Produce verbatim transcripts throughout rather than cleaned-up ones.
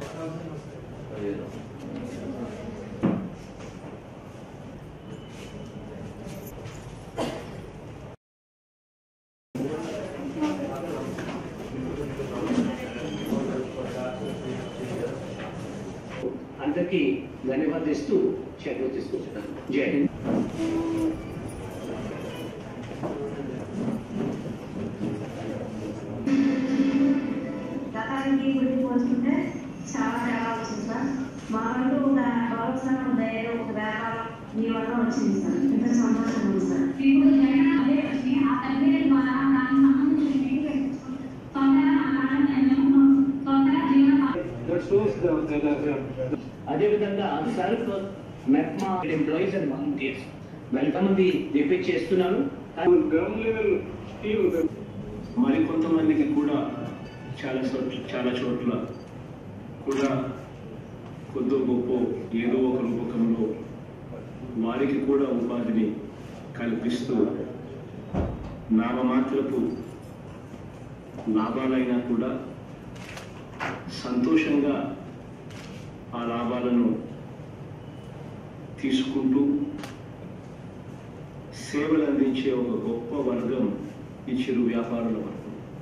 అందరికీ ధన్యవాదిస్తూ సెలవు తీసుకుంటున్నాను. జై హింద్. గతానికి గురించి పోల్చుకుంటే చాలా తేడా వచ్చింది సార్. మాకంటూ ఒక గౌరవస్థానం ధైర్యం ఒక వ్యాపారం మీ వల్ల వచ్చింది సార్. ఎంత సంతోషం ఉంది సార్. ఇప్పుడు జగన్ అదే వచ్చి ఆ తల్లి ద్వారా దానికి సంబంధించిన అదేవిధంగా SERP MEPMA employees and volunteers welcome repeat చేస్తున్నాను. మరి కొంతమందికి కూడా చాలా చోట్ల చాలా చోట్ల కూడా కొద్ది గొప్ప ఏదో ఒక రూపకంలో వారికి కూడా ఉపాధిని కల్పిస్తూ నామమాత్రపు లాభాలైనా కూడా సంతోషంగా ఆ లాభాలను తీసుకుంటూ సేవలు అందించే ఒక గొప్ప వర్గం ఈ చిరు వ్యాపారుల వర్గం.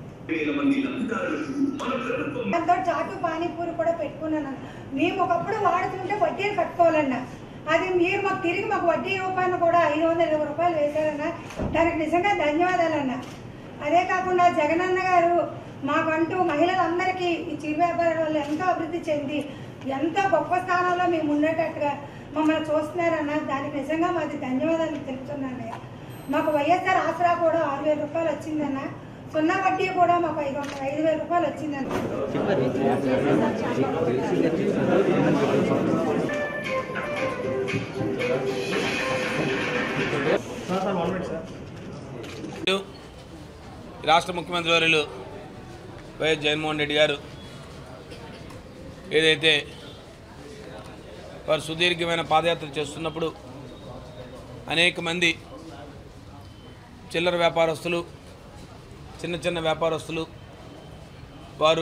చాటు పానీపూరి కూడా పెట్టుకున్నాను. మేము ఒకప్పుడు వాడుతుంటే వడ్డీలు కట్టుకోవాలన్నా, అది మీరు మాకు తిరిగి మాకు వడ్డీ రూపాయలు కూడా ఐదు వందల ఇరవై రూపాయలు వేశారన్నా, దానికి నిజంగా ధన్యవాదాలన్నా. అదే కాకుండా జగనన్న గారు మాకంటూ మహిళలందరికీ ఈ చిరు వ్యాపారాల వల్ల ఎంతో అభివృద్ధి చెంది ఎంతో గొప్ప స్థానంలో మేము ఉండేటట్టుగా మమ్మల్ని చూస్తున్నారన్న, దానికి నిజంగా మాది ధన్యవాదాలు తెలుపుతున్నాను. మాకు వైఎస్ఆర్ ఆసరా కూడా ఆరు వేల రూపాయలు వచ్చిందన్న, సున్నా వడ్డీ కూడా మాకు ఐదు వందల ఐదు వేల రూపాయలు వచ్చిందన్న. రాష్ట్ర ముఖ్యమంత్రి వర్యులు వైఎస్ జగన్మోహన్ రెడ్డి గారు ఏదైతే వారు సుదీర్ఘమైన పాదయాత్ర చేస్తున్నప్పుడు అనేక మంది చిల్లర వ్యాపారస్తులు, చిన్న చిన్న వ్యాపారస్తులు వారు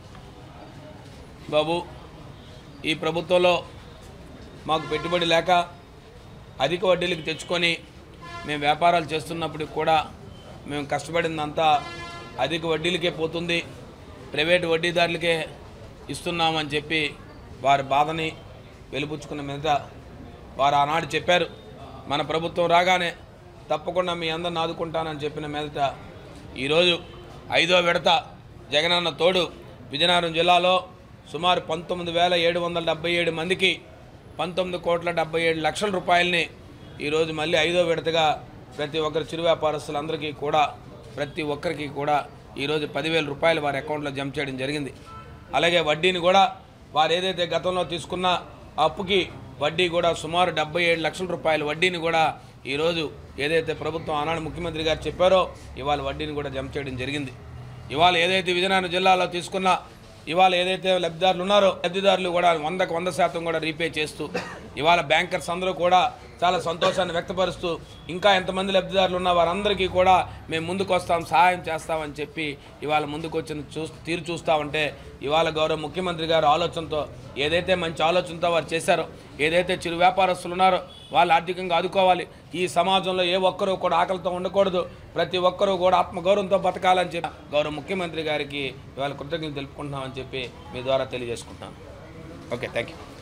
బాబు ఈ ప్రభుత్వంలో మాకు పెట్టుబడి లేక అధిక వడ్డీలకు తెచ్చుకొని మేము వ్యాపారాలు చేస్తున్నప్పుడు కూడా మేము కష్టపడిందంతా అధిక వడ్డీలకే పోతుంది, ప్రైవేటు వడ్డీదారులకే ఇస్తున్నామని చెప్పి వారి బాధని వెలిపుచ్చుకున్న మీద వారు ఆనాడు చెప్పారు, మన ప్రభుత్వం రాగానే తప్పకుండా మీ అందరిని ఆదుకుంటానని చెప్పిన మీదట ఈరోజు ఐదో విడత జగనన్న తోడు విజయనగరం జిల్లాలో సుమారు పంతొమ్మిది వేల ఏడు వందల డెబ్బై ఏడు మందికి పంతొమ్మిది కోట్ల డెబ్బై ఏడు లక్షల రూపాయలని ఈరోజు మళ్ళీ ఐదో విడతగా ప్రతి ఒక్కరి చిరు వ్యాపారస్తులందరికీ కూడా ప్రతి ఒక్కరికి కూడా ఈరోజు పదివేల రూపాయలు వారి అకౌంట్లో జమ చేయడం జరిగింది. అలాగే వడ్డీని కూడా వారు ఏదైతే గతంలో తీసుకున్న అప్పుకి వడ్డీ కూడా సుమారు డెబ్బై ఏడు లక్షల రూపాయల వడ్డీని కూడా ఈరోజు ఏదైతే ప్రభుత్వం ఆనాడు ముఖ్యమంత్రి గారు చెప్పారో ఇవాళ వడ్డీని కూడా జమ చేయడం జరిగింది. ఇవాళ ఏదైతే విజయనగరం జిల్లాలో తీసుకున్న ఇవాళ ఏదైతే లబ్ధిదారులు ఉన్నారో లబ్ధిదారులు కూడా వందకు వంద శాతం కూడా రీపే చేస్తూ ఇవాళ బ్యాంకర్స్ అందరూ కూడా చాలా సంతోషాన్ని వ్యక్తపరుస్తూ ఇంకా ఎంతమంది లబ్ధిదారులు ఉన్న వారందరికీ కూడా మేము ముందుకు వస్తాం, సహాయం చేస్తామని చెప్పి ఇవాళ ముందుకు వచ్చిన చూ తీరు చూస్తూ ఉంటే ఇవాళ గౌరవ ముఖ్యమంత్రి గారు ఆలోచనతో ఏదైతే మంచి ఆలోచనతో వారు చేశారో, ఏదైతే చిరు వ్యాపారస్తులు ఉన్నారో వాళ్ళు ఆర్థికంగా ఆదుకోవాలి, ఈ సమాజంలో ఏ ఒక్కరూ కూడా ఆకలితో ఉండకూడదు, ప్రతి ఒక్కరూ కూడా ఆత్మగౌరవంతో బతకాలని చెప్పి గౌరవ ముఖ్యమంత్రి గారికి ఇవాళ కృతజ్ఞతలు తెలుపుకుంటున్నామని చెప్పి మీ ద్వారా తెలియజేసుకుంటున్నాను. Okay, thank you.